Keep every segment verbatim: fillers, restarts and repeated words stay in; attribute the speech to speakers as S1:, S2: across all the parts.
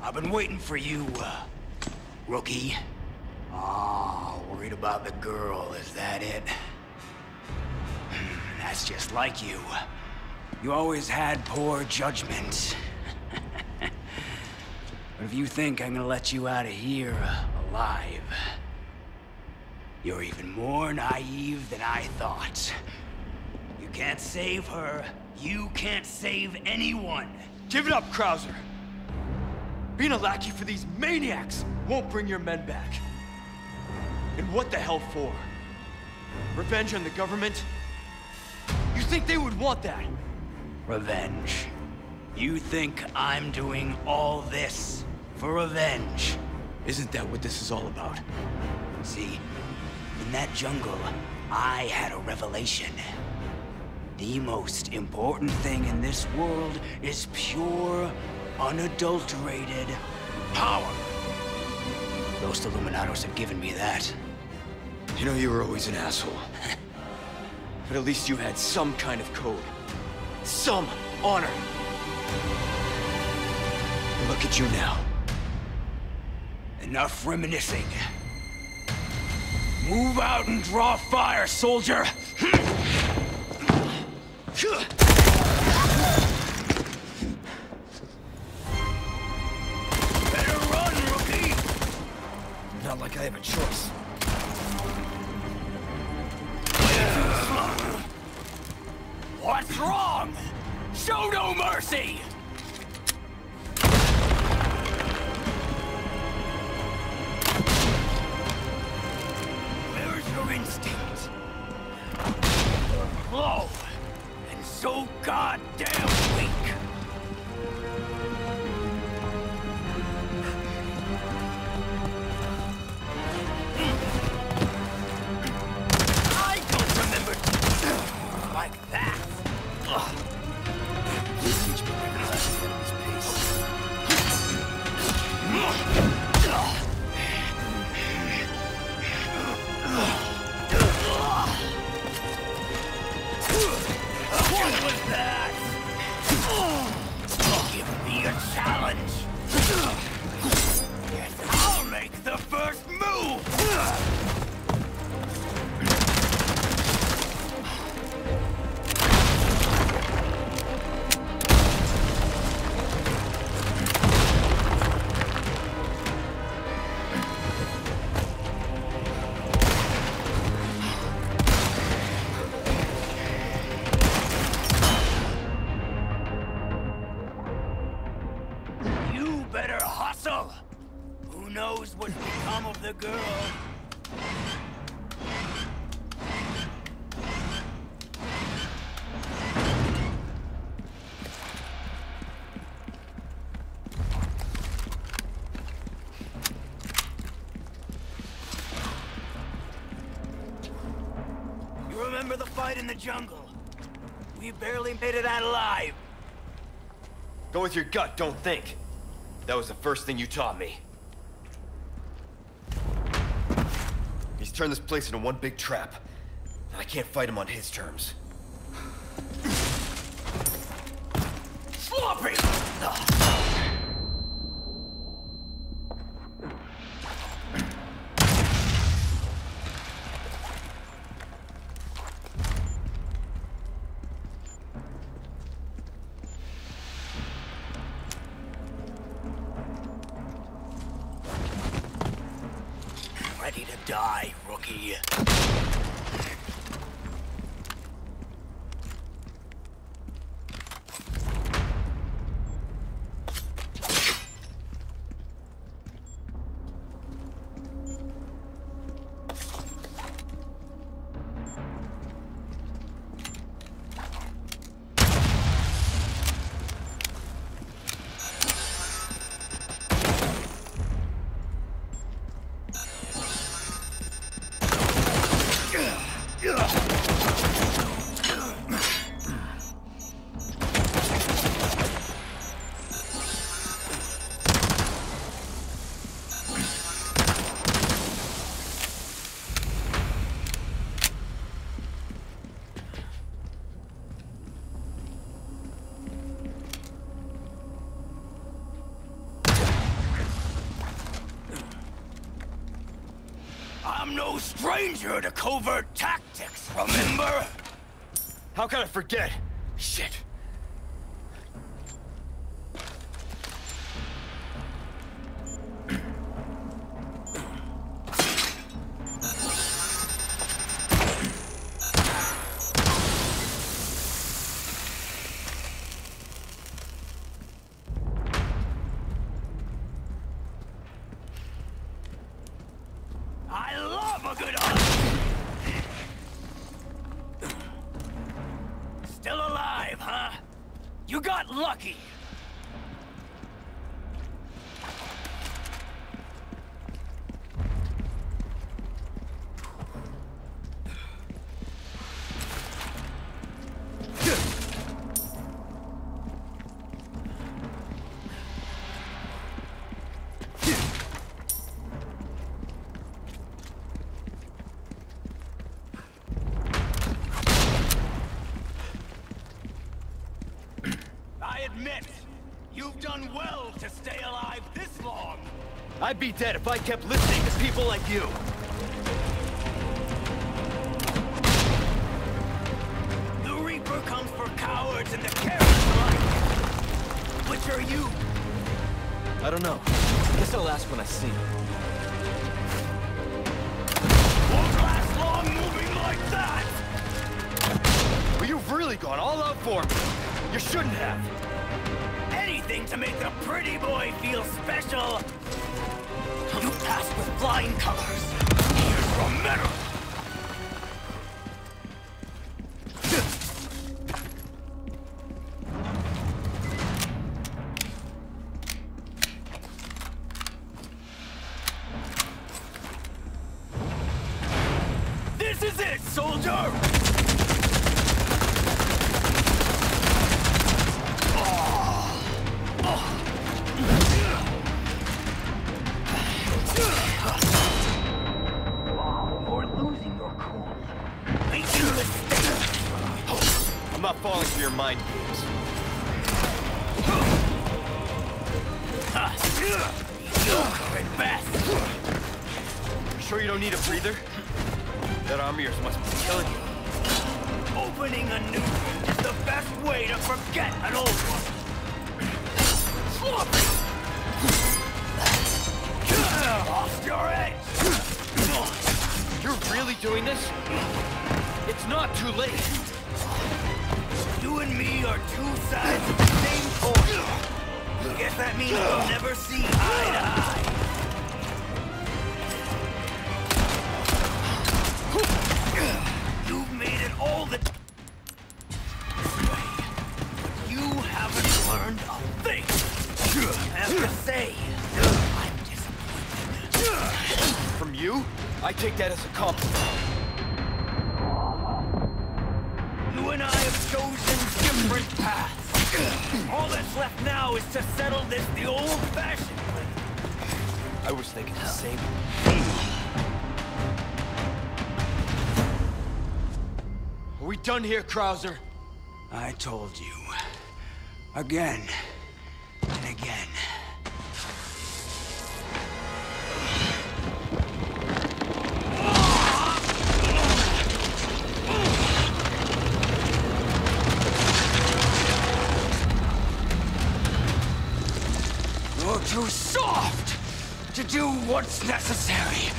S1: I've been waiting for you, uh, rookie. Oh, worried about the girl, is that it? That's just like you. You always had poor judgment. But if you think I'm gonna let you out of here alive, you're even more naive than I thought. You can't save her. You can't save anyone.
S2: Give it up, Krauser. Being a lackey for these maniacs won't bring your men back. And what the hell for? Revenge on the government? You think they would want that?
S1: Revenge. You think I'm doing all this for revenge?
S2: Isn't that what this is all about?
S1: See, in that jungle, I had a revelation. The most important thing in this world is pure, unadulterated power. Those Illuminados have given me that.
S2: You know, you were always an asshole. But at least you had some kind of code. Some honor. And look at you now.
S1: Enough reminiscing. Move out and draw fire, soldier! Better run, rookie!
S2: Not like I have a choice.
S1: What's wrong? Show no mercy! Where's your instinct? Low, and so goddamn weak. I don't remember like that.
S2: This teach me recognize the enemy's pace.
S1: What was that? Give me a challenge. Yes, I'll make the first move. Better hustle! Who knows what's become of the girl? You remember the fight in the jungle? We barely made it out alive.
S2: Go with your gut, don't think. That was the first thing you taught me. He's turned this place into one big trap. And I can't fight him on his terms.
S1: Sloppy! Ready to die, rookie. Ugh. I'm no stranger to covert tactics, remember?
S2: How can I forget? Shit.
S1: I love a good hunt! Still alive, huh? You got lucky! Admit, you've done well to stay alive this long.
S2: I'd be dead if I kept listening to people like you.
S1: The Reaper comes for cowards and the careless alike. Which are you?
S2: I don't know. Guess I'll ask when I see him.
S1: Won't last long moving like that!
S2: Well, you've really gone all out for me. You shouldn't have.
S1: Anything to make the pretty boy feel special. You passed with flying colors. Here's your medal. This is it, soldier!
S2: I'm not falling for your mind games.
S1: Mediocre at best.
S2: You sure you don't need a breather? That arm of yours must be killing you.
S1: Opening a new one is the best way to forget an old one. Sloppy! Lost your edge!
S2: You're really doing this? It's not too late.
S1: You and me are two sides of the same coin. Guess that means we'll never see eye to eye. You've made it all the this way. You haven't learned a thing. I have to say, I'm disappointed.
S2: From you? I take that as a compliment.
S1: You and I have chosen different paths. All that's left now is to settle this the old-fashioned way.
S2: I was thinking the same. Are we done here, Krauser?
S1: I told you. Again and again. You're too soft to do what's necessary.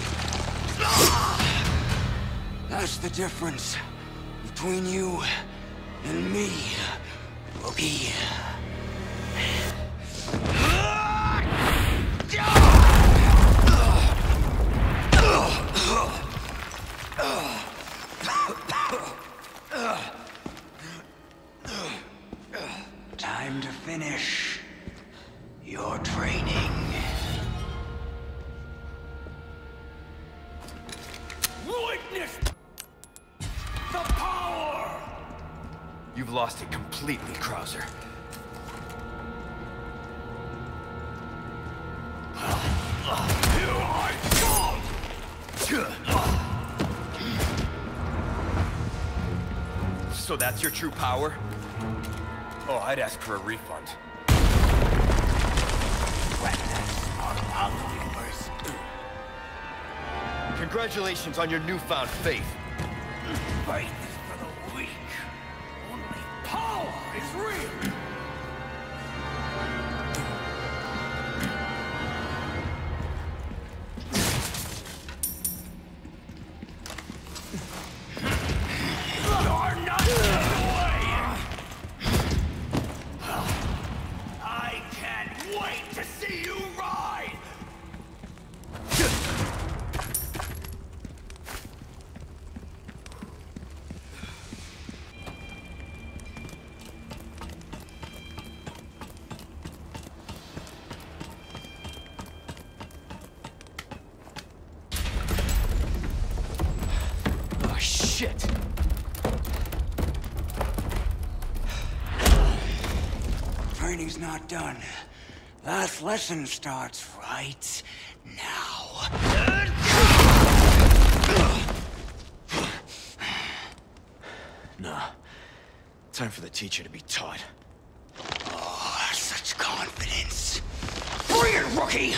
S1: That's the difference between you and me, Loki. Time to finish your training. Witness the power!
S2: You've lost it completely, Krauser.
S1: Here I come!
S2: So that's your true power? Oh, I'd ask for a refund. Congratulations on your newfound faith.
S1: Faith is for the weak. Only power is real. You're not getting away. I can't wait to see you ride.
S2: Shit!
S1: Training's not done. Last lesson starts right now.
S2: Nah. Time for the teacher to be taught.
S1: Oh, such confidence. Bring it, rookie!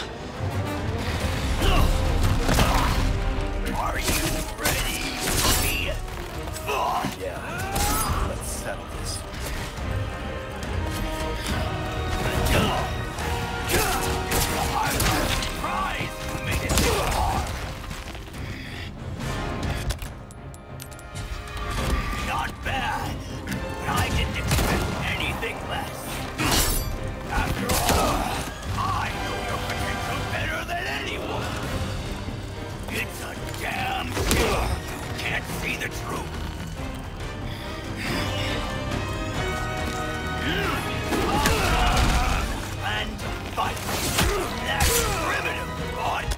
S1: Are you ready, rookie?
S2: Yeah. Let's settle this.
S1: I'm surprised you made it this far. Not bad, but I didn't expect anything less. After all, I know your potential better than anyone. It's a damn shame you can't see the truth. And to fight. That's primitive, but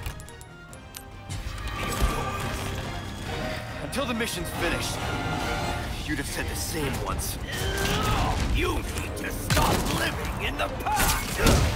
S2: Until the mission's finished, you'd have said the same once.
S1: you need to stop living in the past.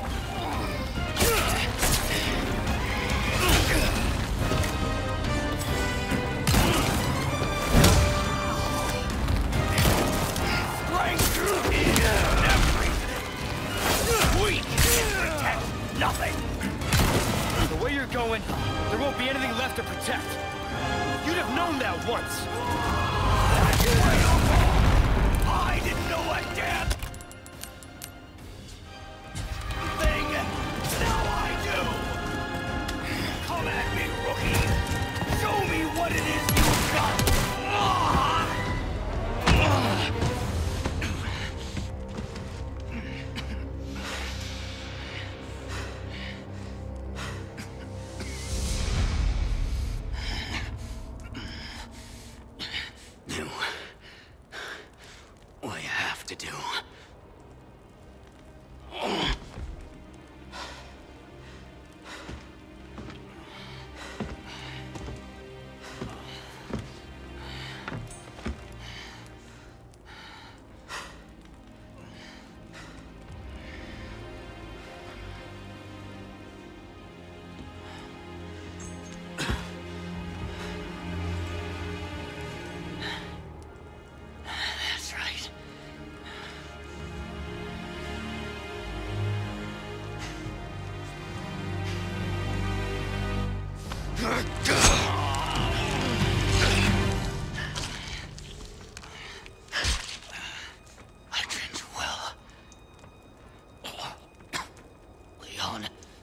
S1: Strength is everything. We can protect nothing.
S2: The way you're going, there won't be anything left to protect. You'd have known that once.
S1: That's way off. I didn't know a damn thing. Now I do. Come at me, rookie. Show me what it is you've got. Do what you have to do. That's right. I trained you well. Leon.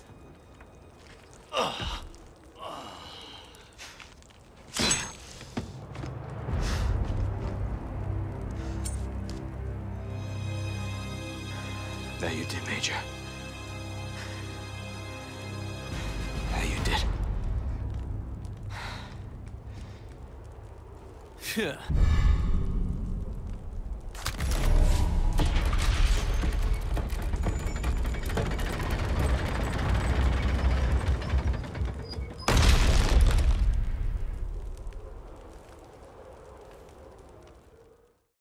S2: That you did, Major.
S1: How you did?
S2: Yeah.